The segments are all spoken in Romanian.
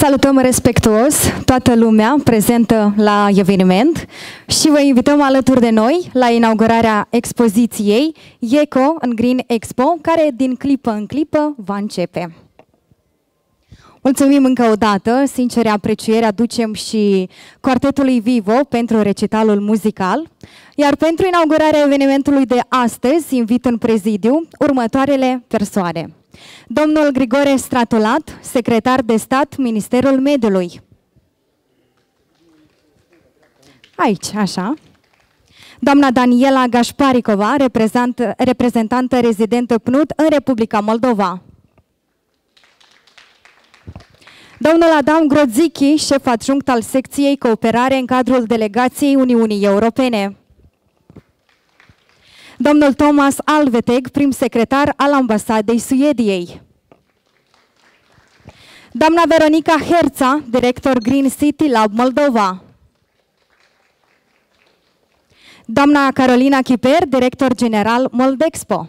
Salutăm respectuos toată lumea prezentă la eveniment și vă invităm alături de noi la inaugurarea expoziției Eco în Green Expo, care din clipă în clipă va începe. Mulțumim încă o dată, sincere apreciere aducem și Quartetului Vivo pentru recitalul muzical, iar pentru inaugurarea evenimentului de astăzi invit în prezidiu următoarele persoane. Domnul Grigore Stratulat, secretar de stat, Ministerul Mediului. Aici, așa. Doamna Daniela Gașparicova, reprezentantă rezidentă PNUD în Republica Moldova. Domnul Adam Grodzichi, șef adjunct al secției Cooperare în cadrul delegației Uniunii Europene. Domnul Thomas Alveteg, prim secretar al Ambasadei Suediei. Doamna Veronica Herța, director Green City Lab Moldova. Doamna Carolina Chiper, director general Moldexpo.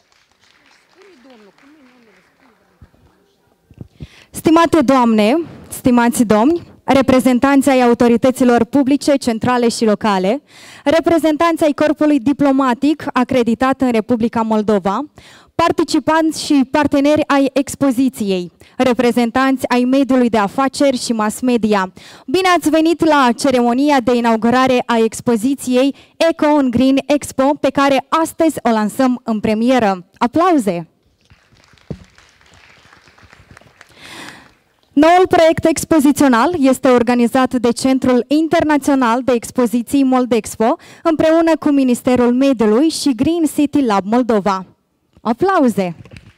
Stimate doamne, stimați domni, reprezentanții ai autorităților publice, centrale și locale, reprezentanții ai corpului diplomatic acreditat în Republica Moldova, participanți și parteneri ai expoziției, reprezentanți ai mediului de afaceri și mass media. Bine ați venit la ceremonia de inaugurare a expoziției Eco în Green Expo, pe care astăzi o lansăm în premieră. Aplauze! Noul proiect expozițional este organizat de Centrul Internațional de Expoziții Moldexpo împreună cu Ministerul Mediului și Green City Lab Moldova. Aplauze!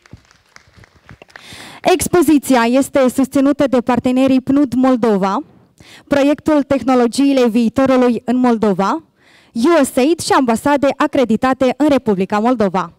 Expoziția este susținută de partenerii PNUD Moldova, proiectul Tehnologiile Viitorului în Moldova, USAID și ambasade acreditate în Republica Moldova.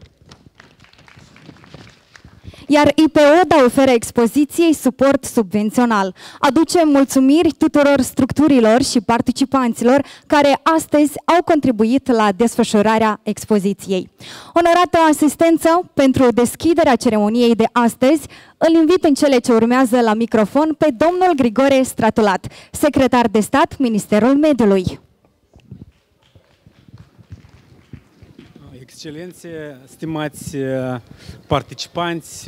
Iar IPODA oferă expoziției suport subvențional. Aducem mulțumiri tuturor structurilor și participanților care astăzi au contribuit la desfășurarea expoziției. Onorată asistență pentru deschiderea ceremoniei de astăzi, îl invit în cele ce urmează la microfon pe domnul Grigore Stratulat, secretar de stat, Ministerul Mediului. Excelențe, stimați participanți,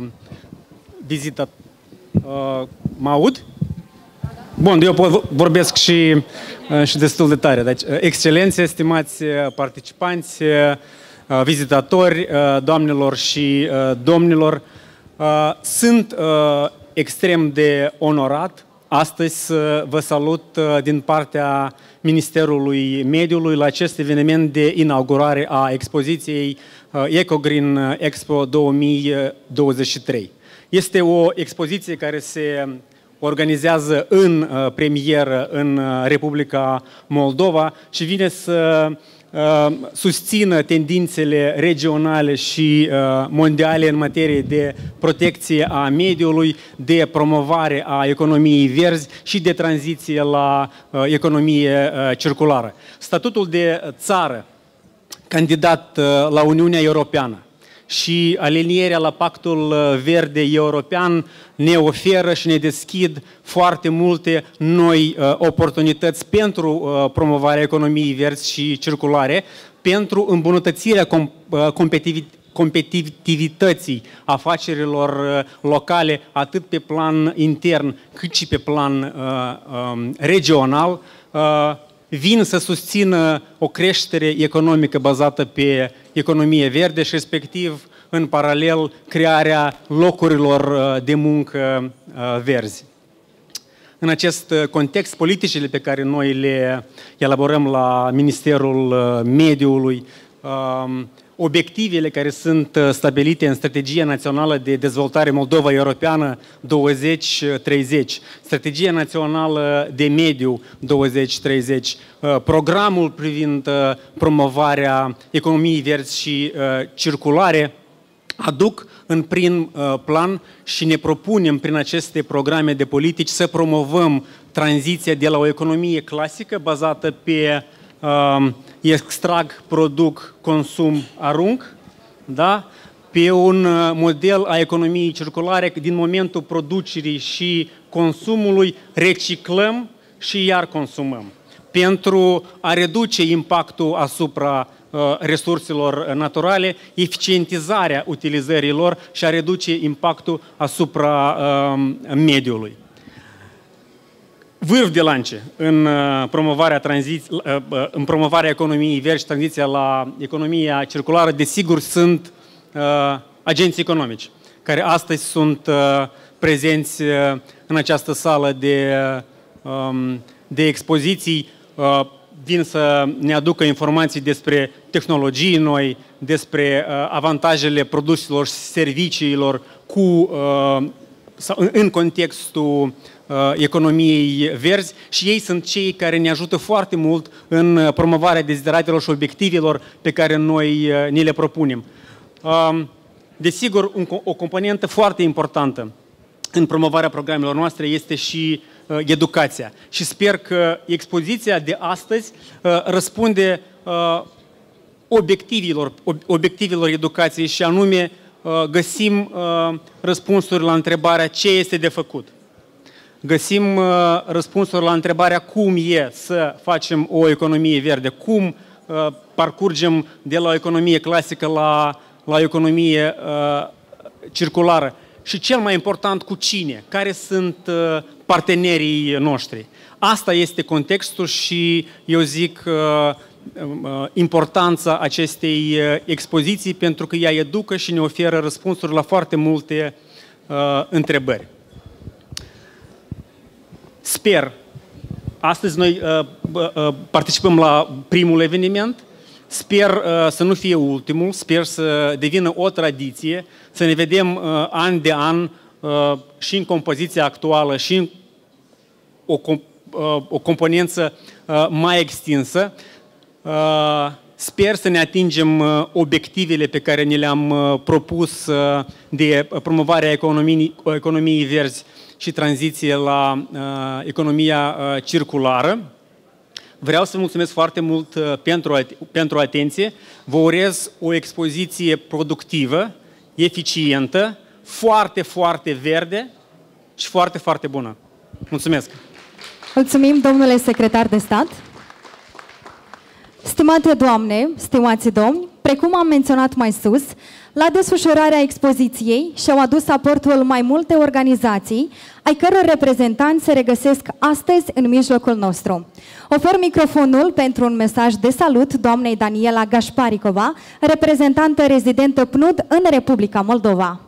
vizitatori, mă aud? Bun, eu vorbesc și destul de tare. Deci, excelențe, stimați participanți, vizitatori, doamnelor și domnilor, sunt extrem de onorat astăzi să vă salut din partea Ministerului Mediului la acest eveniment de inaugurare a expoziției Eco Green Expo 2023. Este o expoziție care se organizează în premieră în Republica Moldova și vine să susțină tendințele regionale și mondiale în materie de protecție a mediului, de promovare a economiei verzi și de tranziție la economie circulară. Statutul de țară candidat la Uniunea Europeană și alinierea la Pactul Verde European ne oferă și ne deschid foarte multe noi oportunități pentru promovarea economiei verzi și circulare, pentru îmbunătățirea competitivității afacerilor locale, atât pe plan intern cât și pe plan regional, vin să susțină o creștere economică bazată pe economie verde și respectiv, în paralel, crearea locurilor de muncă verzi. În acest context, politicile pe care noi le elaborăm la Ministerul Mediului, obiectivele care sunt stabilite în Strategia Națională de Dezvoltare Moldova Europeană 2030, Strategia Națională de Mediu 2030, programul privind promovarea economiei verzi și circulare, aduc în prim plan și ne propunem prin aceste programe de politici să promovăm tranziția de la o economie clasică bazată pe extrag, produc, consum, arunc, da? pe un model a economiei circulare, din momentul producerii și consumului reciclăm și iar consumăm, pentru a reduce impactul asupra resurselor naturale, eficientizarea utilizării lor și a reduce impactul asupra mediului. Vârf de lance în promovarea economiei verzi și tranziția la economia circulară, desigur, sunt agenții economici, care astăzi sunt prezenți în această sală de expoziții, vin să ne aducă informații despre tehnologii noi, despre avantajele produselor și serviciilor în contextul economiei verzi, și ei sunt cei care ne ajută foarte mult în promovarea dezideratelor și obiectivelor pe care noi ni le propunem. Desigur, o componentă foarte importantă în promovarea programelor noastre este și educația. Și sper că expoziția de astăzi răspunde obiectivelor educației, și anume găsim răspunsuri la întrebarea ce este de făcut. Găsim răspunsuri la întrebarea cum e să facem o economie verde, cum parcurgem de la o economie clasică la o economie circulară. Și cel mai important, cu cine? Care sunt partenerii noștri? Asta este contextul și eu zic importanța acestei expoziții, pentru că ea educă și ne oferă răspunsuri la foarte multe întrebări. Sper, astăzi noi participăm la primul eveniment, sper să nu fie ultimul, sper să devină o tradiție, să ne vedem an de an și în compoziția actuală și în o componență mai extinsă. Sper să ne atingem obiectivele pe care ni le-am propus de promovarea economiei verzi și tranziție la economia circulară. Vreau să mulțumesc foarte mult pentru atenție. Vă urez o expoziție productivă, eficientă, foarte, foarte verde și foarte, foarte bună. Mulțumesc! Mulțumim, domnule secretar de stat. Stimate doamne, stimați domni, precum am menționat mai sus, la desfășurarea expoziției și-au adus aportul mai multe organizații, ai căror reprezentanți se regăsesc astăzi în mijlocul nostru. Ofer microfonul pentru un mesaj de salut doamnei Daniela Gașparicova, reprezentantă rezidentă PNUD în Republica Moldova.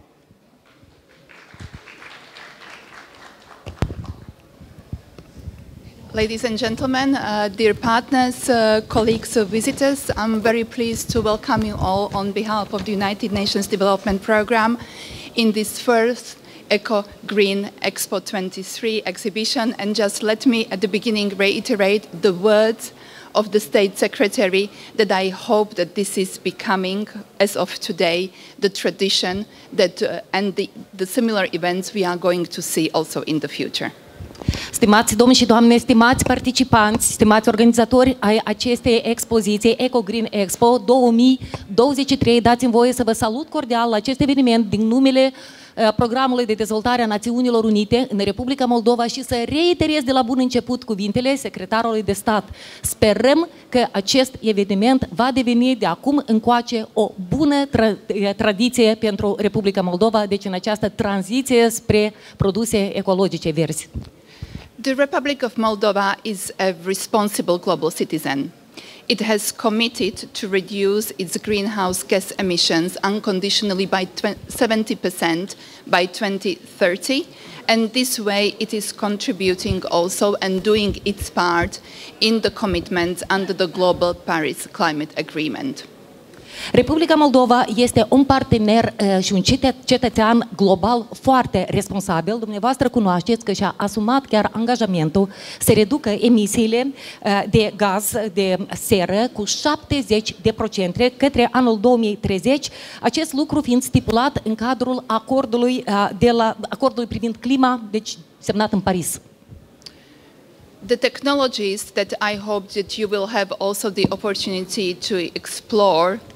Ladies and gentlemen, dear partners, colleagues, visitors, I'm very pleased to welcome you all on behalf of the United Nations Development Programme in this first Eco Green Expo 23 exhibition. And just let me at the beginning reiterate the words of the State Secretary that I hope that this is becoming, as of today, the tradition that and the similar events we are going to see also in the future. Stimați domni și doamne, stimați participanți, stimați organizatori ai acestei expoziții Eco Green Expo 2023, dați-mi voie să vă salut cordial la acest eveniment din numele Programului de Dezvoltare a Națiunilor Unite în Republica Moldova și să reiterez de la bun început cuvintele secretarului de stat. Sperăm că acest eveniment va deveni de acum încoace o bună tradiție pentru Republica Moldova, deci în această tranziție spre produse ecologice verzi. The Republic of Moldova is a responsible global citizen. It has committed to reduce its greenhouse gas emissions unconditionally by 70% by 2030, and this way it is contributing also and doing its part in the commitments under the Global Paris Climate Agreement. Republica Moldova este un partener și un cetățean global foarte responsabil. Dumneavoastră cunoașteți că și-a asumat chiar angajamentul să reducă emisiile de gaz de seră cu 70% către anul 2030, acest lucru fiind stipulat în cadrul acordului privind clima, deci semnat în Paris. The technologies that I hope that you will have also the opportunity to explore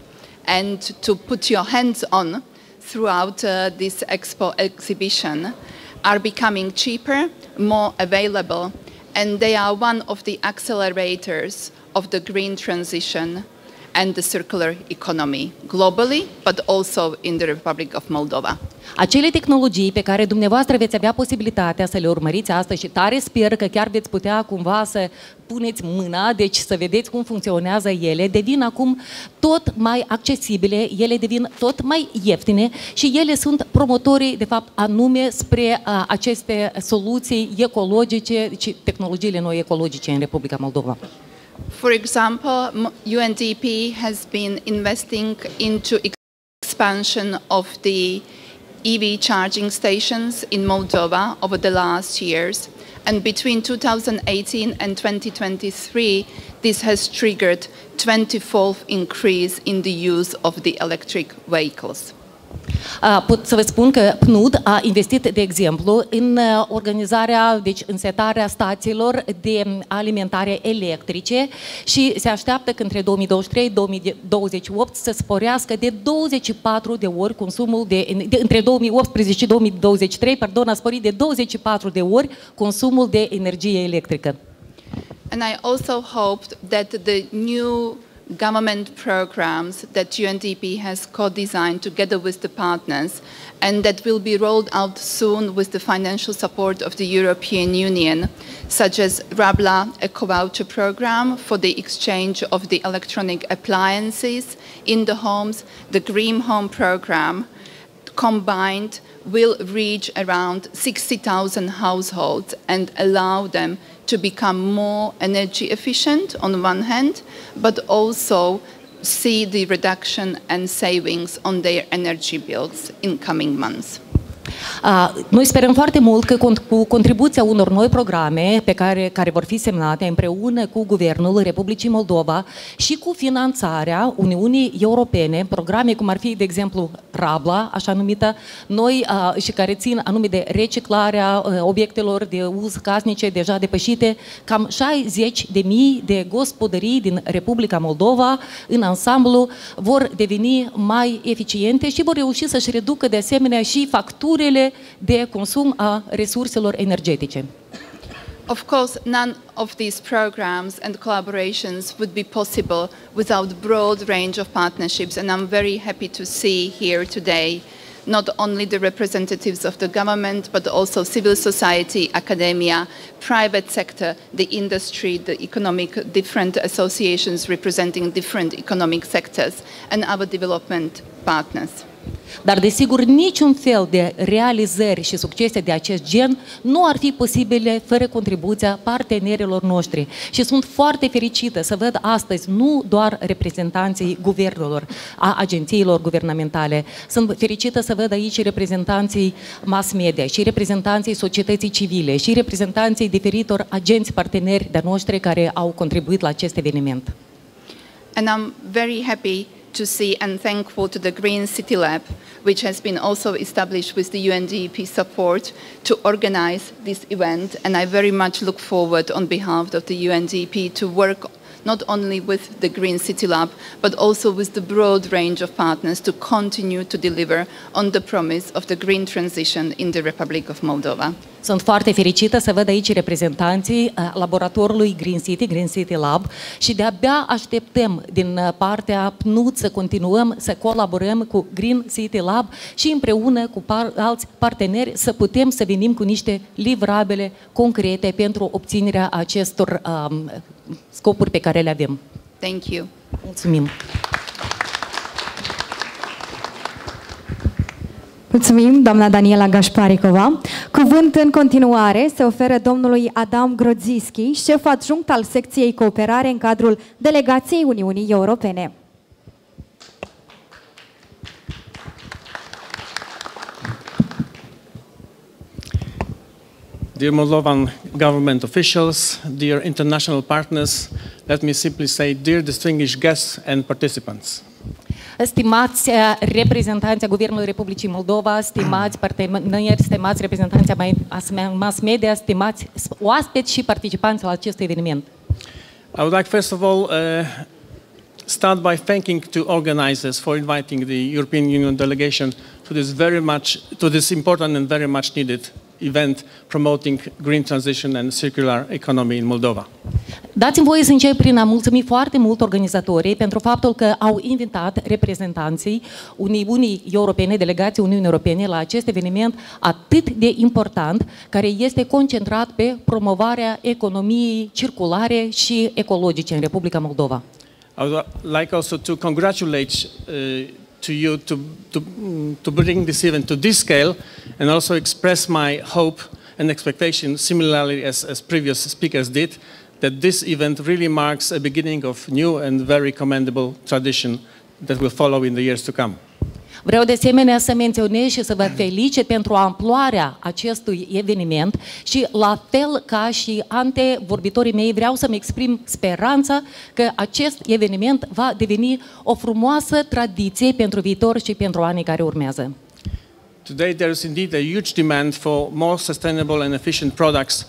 and to put your hands on throughout this exhibition are becoming cheaper, more available, and they are one of the accelerators of the green transition and the circular economy globally, but also in the Republic of Moldova. Acele tehnologii pe care dumneavoastră veți avea posibilitatea să le urmăriți astăzi și tare sper că chiar veți putea cumva să puneți mâna, deci să vedeți cum funcționează ele, devin acum tot mai accesibile, ele devin tot mai ieftine și ele sunt promotorii, de fapt, anume spre aceste soluții ecologice și tehnologiile noi ecologice în Republica Moldova. For example, UNDP has been investing into expansion of the EV charging stations in Moldova over the last years, and between 2018 and 2023, this has triggered 24th increase in the use of the electric vehicles. Pot să vă spun că PNUD a investit, de exemplu, în organizarea, deci în setarea stațiilor de alimentare electrice și se așteaptă că între 2023-2028 să sporească de 24 de ori consumul între 2018 și 2023, pardon, a sporit de 24 de ori consumul de energie electrică. And I also hoped that the new government programs that UNDP has co-designed together with the partners and that will be rolled out soon with the financial support of the European Union, such as Rabla eco-voucher program for the exchange of the electronic appliances in the homes, the Green Home program, combined will reach around 60,000 households and allow them to become more energy efficient on one hand, but also see the reduction and savings on their energy bills in coming months. Noi sperăm foarte mult că cu contribuția unor noi programe care vor fi semnate împreună cu Guvernul Republicii Moldova și cu finanțarea Uniunii Europene, programe cum ar fi, de exemplu, Rabla, așa numită, noi și care țin anume de reciclarea obiectelor de uz casnice deja depășite, cam 60.000 de gospodării din Republica Moldova, în ansamblu, vor deveni mai eficiente și vor reuși să-și reducă de asemenea și facturile de consum a resurselor energetice. Of course, none of these programs and collaborations would be possible without broad range of partnerships, and I'm very happy to see here today not only the representatives of the government, but also civil society, academia, private sector, the industry, the economic, different associations representing different economic sectors, and our development partners. Dar, desigur, niciun fel de realizări și succese de acest gen nu ar fi posibile fără contribuția partenerilor noștri. Și sunt foarte fericită să văd astăzi nu doar reprezentanții guvernelor, a agențiilor guvernamentale. Sunt fericită să văd aici reprezentanții mass media și reprezentanții societății civile și reprezentanții diferitor agenți parteneri de noștri care au contribuit la acest eveniment. And I'm very happy to see and thankful to the Green City Lab, which has been also established with the UNDP support to organize this event. And I very much look forward on behalf of the UNDP to work not only with the Green City Lab, but also with the broad range of partners to continue to deliver on the promise of the green transition in the Republic of Moldova. Sunt foarte fericită să văd aici reprezentanții laboratorului Green City Lab și de-abia așteptăm din partea PNUD să continuăm să colaborăm cu Green City Lab și împreună cu alți parteneri să putem să venim cu niște livrabile concrete pentru obținerea acestor scopuri pe care le avem. Thank you. Mulțumim. Mulțumim, doamna Daniela Gașparicova. Cuvânt în continuare se oferă domnului Adam Grodzischi, șef adjunct al secției cooperare în cadrul delegației Uniunii Europene. Dear Moldovan government officials, dear international partners, let me simply say, dear distinguished guests and participants. Stimați reprezentanți ai Guvernului Republicii Moldova, stimați parteneri, stimați reprezentanți ai mass media, stimați oaspeți și participanți la acest eveniment. I would like first of all start by thanking to organizers for inviting the European Union delegation to this important and very much needed event promoting green transition and circular economy in Moldova. Dați-mi voie să încep prin a mulțumi foarte mult organizatorii pentru faptul că au invitat reprezentanții Uniunii Europene, delegații Uniunii Europene la acest eveniment atât de important, care este concentrat pe promovarea economiei circulare și ecologice în Republica Moldova. I would like also to congratulate to you to bring this event to this scale and also express my hope and expectation, similarly as previous speakers did, that this event really marks a beginning of new and very commendable tradition that will follow in the years to come. Vreau de asemenea să menționez și să vă felicit pentru amploarea acestui eveniment și la fel ca și antevorbitorii mei vreau să-mi exprim speranța că acest eveniment va deveni o frumoasă tradiție pentru viitor și pentru anii care urmează. Today there is indeed a huge demand for more sustainable and efficient products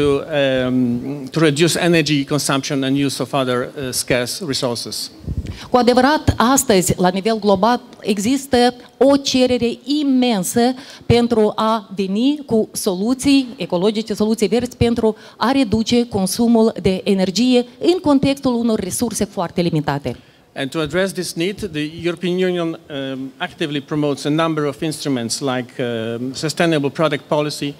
to reduce energy consumption and use of other scarce resources. Cu adevărat, astăzi, la nivel global, există o cerere imensă pentru a veni cu soluții ecologice, soluții verzi pentru a reduce consumul de energie în contextul unor resurse foarte limitate. And to address this need, the European Union actively promotes a number of instruments like sustainable product policy,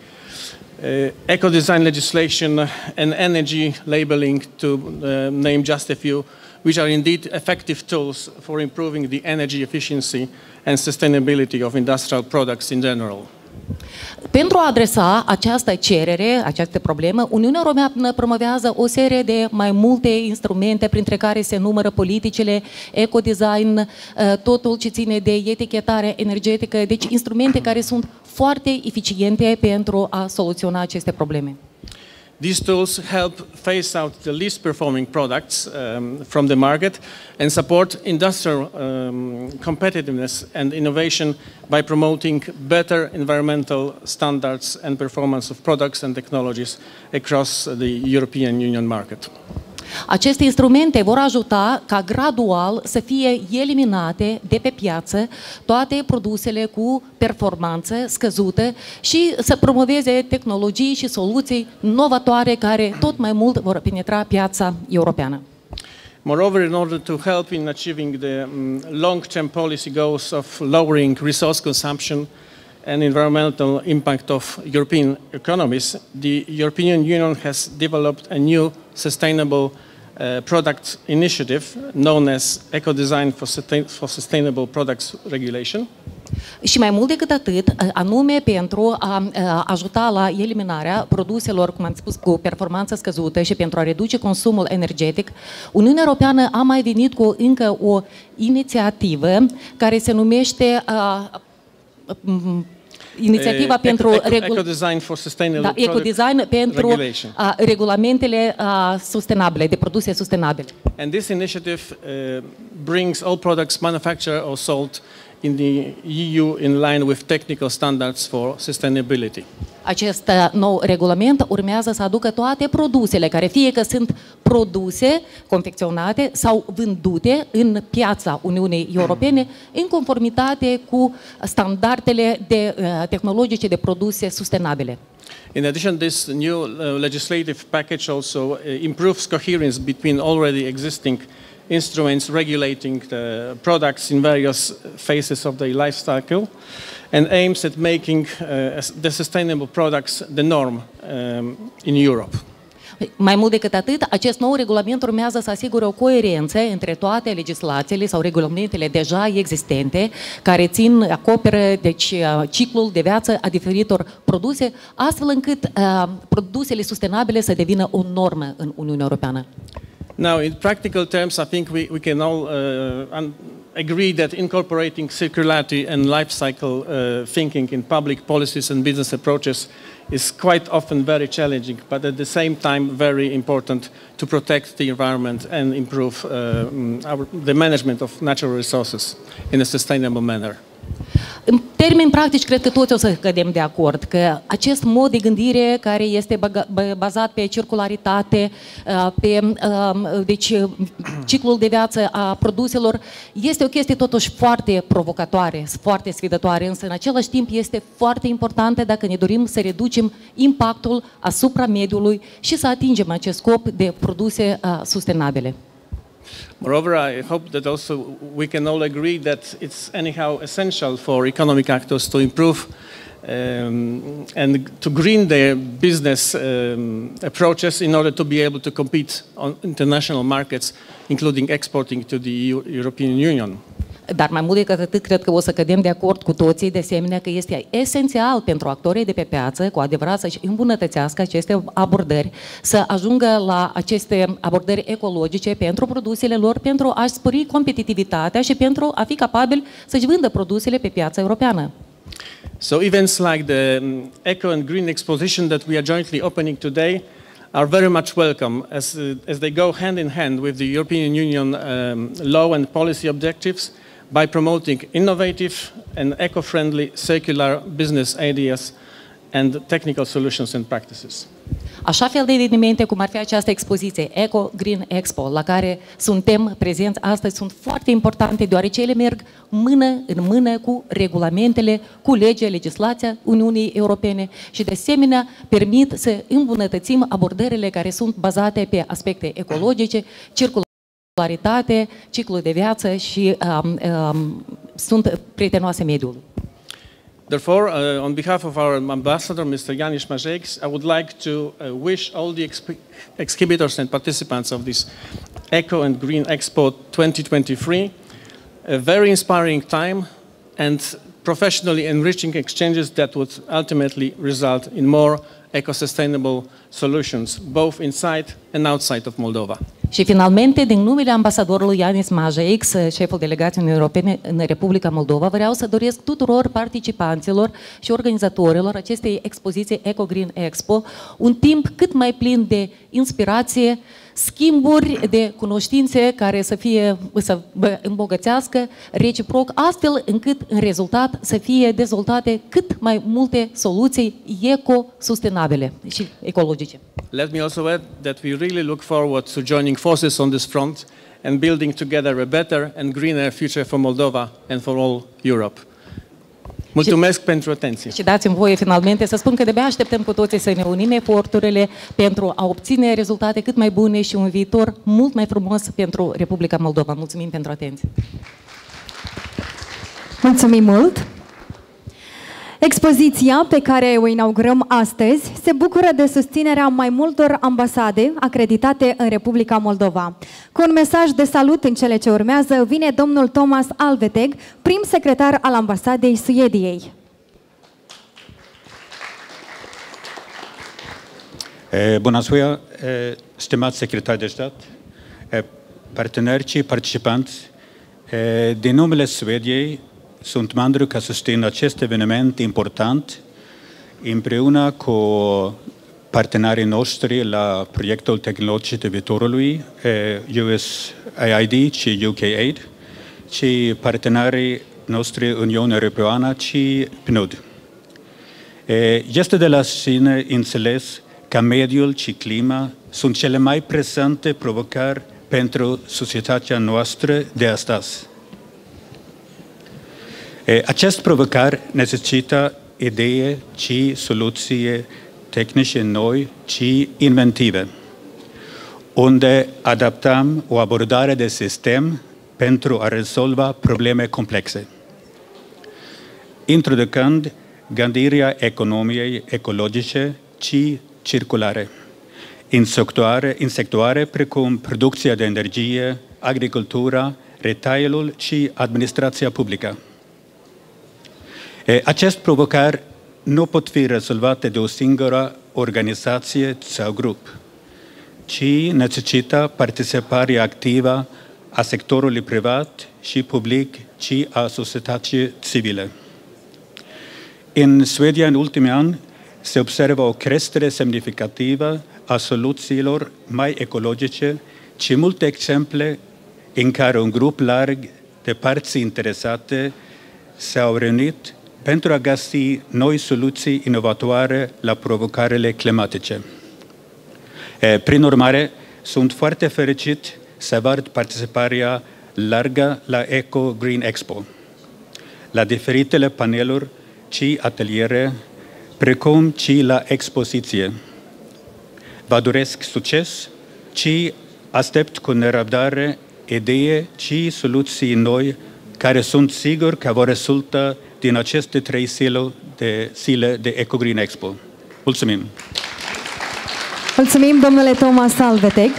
eco-design legislation and energy labeling, to name just a few, which are indeed effective tools for improving the energy efficiency and sustainability of industrial products in general. Pentru a adresa această cerere, această problemă, Uniunea Europeană promovează o serie de mai multe instrumente, printre care se numără politicile, ecodesign, totul ce ține de etichetare energetică, deci instrumente care sunt foarte eficiente pentru a soluționa aceste probleme. These tools help phase out the least performing products from the market and support industrial competitiveness and innovation by promoting better environmental standards and performance of products and technologies across the European Union market. Aceste instrumente vor ajuta ca gradual să fie eliminate de pe piață toate produsele cu performanță scăzută și să promoveze tehnologii și soluții novatoare care tot mai mult vor penetra piața europeană. Moreover, in order to help in achieving the long-term policy goals of lowering resource consumption and environmental impact of European economies, the European Union has developed a new sustainable product initiative known as Eco-Design for Sustainable Products Regulation. Și mai mult decât atât, anume pentru a ajuta la eliminarea produselor, cum am spus, cu performanță scăzută și pentru a reduce consumul energetic, Uniunea Europeană a mai venit cu încă o inițiativă care se inițiativa pentru Eco-Design for Sustainable Eco-Design pentru regulamentele sustenabile, de produse sustenabile. And this initiative brings all products manufactured or sold in the EU in line with technical standards for sustainability. Acest nou regulament urmează să aducă toate produsele care fie că sunt produse, confecționate sau vândute în piața Uniunii Europene în conformitate cu standardele tehnologice de produse sustenabile. In addition, this new legislative package also improves coherence between already existing instruments regulating the products in various phases of their life cycle and aims at making the sustainable products the norm in Europe. Mai mult decât atât, acest nou regulament urmează să asigure o coerență între toate legislațiile sau regulamentele deja existente care acoperă deci, ciclul de viață a diferitor produse, astfel încât produsele sustenabile să devină o normă în Uniunea Europeană. Now, in practical terms, I think we can all agree that incorporating circularity and life cycle thinking in public policies and business approaches is quite often very challenging, but at the same time very important to protect the environment and improve the management of natural resources in a sustainable manner. În termeni practici, cred că toți o să cădem de acord că acest mod de gândire care este bazat pe circularitate, pe deci, ciclul de viață a produselor, este o chestie totuși foarte provocatoare, foarte sfidătoare, însă în același timp este foarte importantă dacă ne dorim să reducem impactul asupra mediului și să atingem acest scop de produse sustenabile. Moreover, I hope that also we can all agree that it's anyhow essential for economic actors to improve and to green their business approaches in order to be able to compete on international markets, including exporting to the European Union. Dar mai mult decât atât, cred că o să cădem de acord cu toții, de asemenea, că este esențial pentru actorii de pe piață, cu adevărat, să-și îmbunătățească aceste abordări, să ajungă la aceste abordări ecologice pentru produsele lor, pentru a-și spori competitivitatea și pentru a fi capabil să-și vândă produsele pe piața europeană. So events like the Eco and Green Exposition that we are jointly opening today are very much welcome as they go hand in hand with the European Union law and policy objectives by promoting innovative and eco-friendly circular business ideas and technical solutions and practices. Așa fel de evenimente cum ar fi această expoziție Eco Green Expo, la care suntem prezenți astăzi, sunt foarte importante deoarece ele merg mână în mână cu regulamentele, cu legea, legislația Uniunii Europene și de asemenea permit să îmbunătățim abordările care sunt bazate pe aspecte ecologice, circularitate, ciclul de viață și sunt prietenoase mediului. Therefore, on behalf of our ambassador, Mr. János Mazejks, I would like to wish all the exhibitors and participants of this Eco and Green Expo 2023 a very inspiring time and professionally enriching exchanges that would ultimately result in more eco-sustainable solutions, both inside and outside of Moldova. Și finalmente, din numele ambasadorului János Mazejks, șeful delegației Uniunii Europene în Republica Moldova, vreau să doresc tuturor participanților și organizatorilor acestei expoziții Eco Green Expo un timp cât mai plin de inspirație, schimburi de cunoștințe care să îmbogățească reciproc, astfel încât în rezultat să fie dezvoltate cât mai multe soluții eco-sustenabile și ecologice. Let me also add that we really look forward to joining forces on this front and building together a better and greener future for Moldova and for all Europe. Mulțumesc pentru atenție. Și dați-mi voie finalmente să spun că de-abia așteptăm cu toții să ne unim eforturile pentru a obține rezultate cât mai bune și un viitor mult mai frumos pentru Republica Moldova. Mulțumim pentru atenție. Mulțumim mult! Expoziția pe care o inaugurăm astăzi se bucură de susținerea mai multor ambasade acreditate în Republica Moldova. Cu un mesaj de salut în cele ce urmează vine domnul Thomas Alveteg, prim secretar al ambasadei Suediei. Bună ziua, stimați secretari de stat, parteneri și participanți, din numele Suediei sunt mândru că susțin acest eveniment important împreună cu partenerii noștri la proiectul tehnologic de viitorului, USAID și UKAID, și partenerii noștri Uniunea Europeană și PNUD. Este de la sine înțeles că mediul și clima sunt cele mai presante provocări pentru societatea noastră de astăzi. Acest provocare necesită idei și soluții tehnice noi și inventive, unde adaptăm o abordare de sistem pentru a rezolva probleme complexe, introducând gândirea economiei ecologice și circulare în sectoare precum producția de energie, agricultura, retailul și administrația publică. Aceste provocări nu pot fi rezolvate de o singură organizație sau grup, ci necesită participarea activă a sectorului privat și public și a societății civile. În Suedia, în ultimii ani, se observă o creștere semnificativă a soluțiilor mai ecologice și multe exemple în care un grup larg de părți interesate s-au reunit pentru a găsi noi soluții inovatoare la provocările climatice. Prin urmare, sunt foarte fericit să văd participarea largă la Eco Green Expo, la diferitele paneluri și ateliere, precum și la expoziție. Vă doresc succes și aștept cu nerăbdare idei și soluții noi care sunt sigur că vor rezulta din aceste 3 zile de Eco Green Expo. Mulțumim! Mulțumim, domnule Thomas Salveteg.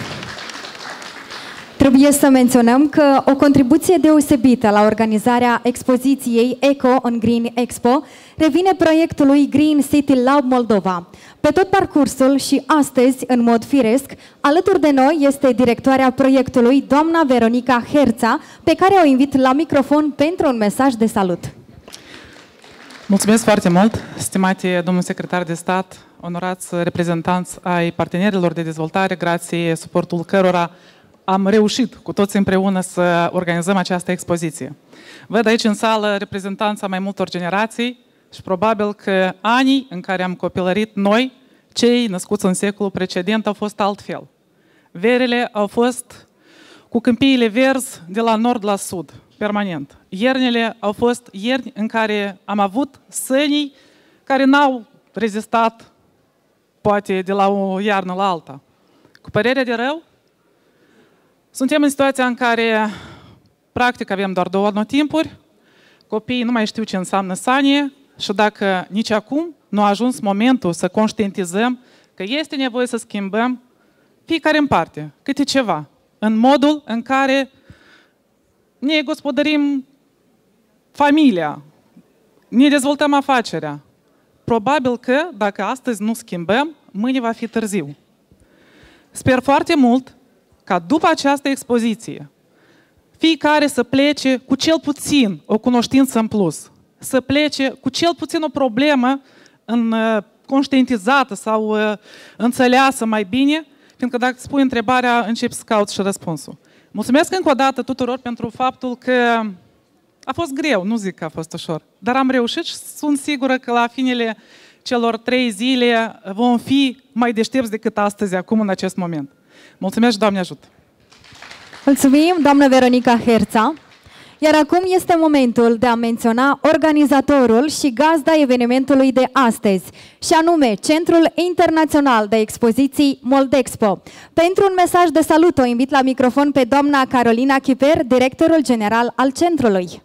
Trebuie să menționăm că o contribuție deosebită la organizarea expoziției Eco în Green Expo revine proiectului Green City Lab Moldova. Pe tot parcursul și astăzi, în mod firesc, alături de noi este directoarea proiectului, doamna Veronica Herța, pe care o invit la microfon pentru un mesaj de salut. Mulțumesc foarte mult, stimate domnul secretar de stat, onorați reprezentanți ai partenerilor de dezvoltare, grație suportul cărora am reușit cu toți împreună să organizăm această expoziție. Văd aici în sală reprezentanța mai multor generații și probabil că anii în care am copilărit noi, cei născuți în secolul precedent, au fost altfel. Verile au fost cu câmpiile verzi de la nord la sud, permanent. Iernile au fost ierni în care am avut sănii care n-au rezistat, poate, de la o iarnă la alta. Cu părerea de rău, suntem în situația în care, practic, avem doar 2 anotimpuri, copiii nu mai știu ce înseamnă sanie și dacă nici acum nu a ajuns momentul să conștientizăm că este nevoie să schimbăm fiecare în parte, câte ceva, în modul în care ne gospodărim familia, ne dezvoltăm afacerea. Probabil că, dacă astăzi nu schimbăm, mâine va fi târziu. Sper foarte mult ca după această expoziție, fiecare să plece cu cel puțin o cunoștință în plus, să plece cu cel puțin o problemă conștientizată sau înțeleasă mai bine, fiindcă dacă îți pui întrebarea, începi să cauți și răspunsul. Mulțumesc încă o dată tuturor pentru faptul că a fost greu, nu zic că a fost ușor, dar am reușit și sunt sigură că la finele celor 3 zile vom fi mai deștepți decât astăzi, acum, în acest moment. Mulțumesc și Doamne ajută! Mulțumim, doamnă Veronica Herța! Iar acum este momentul de a menționa organizatorul și gazda evenimentului de astăzi, și anume Centrul Internațional de Expoziții Moldexpo. Pentru un mesaj de salut o invit la microfon pe doamna Carolina Chiper, directorul general al centrului.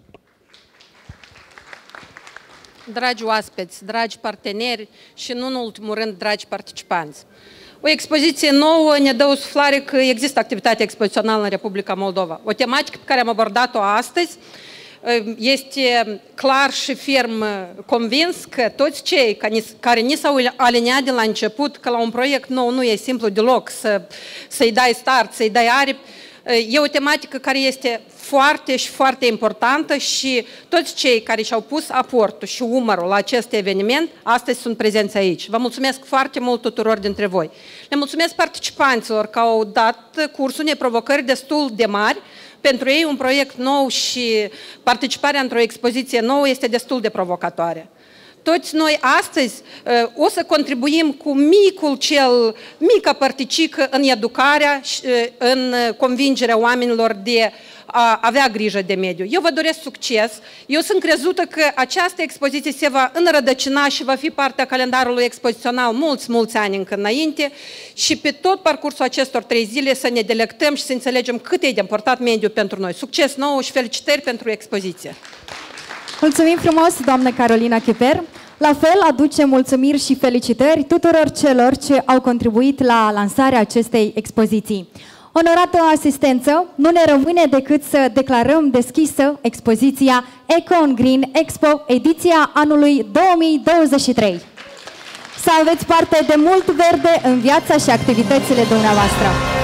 Dragi oaspeți, dragi parteneri și nu în ultimul rând, dragi participanți. O expoziție nouă ne dă o suflare că există activitate expozițională în Republica Moldova. O tematică pe care am abordat-o astăzi este clar și ferm convins că toți cei care ni s-au aliniat de la început, că la un proiect nou nu e simplu deloc să-i dai start, să-i dai aripi, e o tematică care este foarte și foarte importantă și toți cei care și-au pus aportul și umărul la acest eveniment, astăzi sunt prezenți aici. Vă mulțumesc foarte mult tuturor dintre voi. Le mulțumesc participanților că au dat curs unei provocări destul de mari. Pentru ei un proiect nou și participarea într-o expoziție nouă este destul de provocatoare. Toți noi astăzi o să contribuim cu mica părticică în educarea și în convingerea oamenilor de a avea grijă de mediu. Eu vă doresc succes. Eu sunt crezută că această expoziție se va înrădăcina și va fi partea calendarului expozițional mulți ani încă înainte și pe tot parcursul acestor 3 zile să ne delectăm și să înțelegem cât e de important mediu pentru noi. Succes nou și felicitări pentru expoziție! Mulțumim frumos, doamnă Carolina Chiper! La fel, aduce mulțumiri și felicitări tuturor celor ce au contribuit la lansarea acestei expoziții. Onorată asistență, nu ne rămâne decât să declarăm deschisă expoziția Eco on Green Expo, ediția anului 2023. Să aveți parte de mult verde în viața și activitățile dumneavoastră!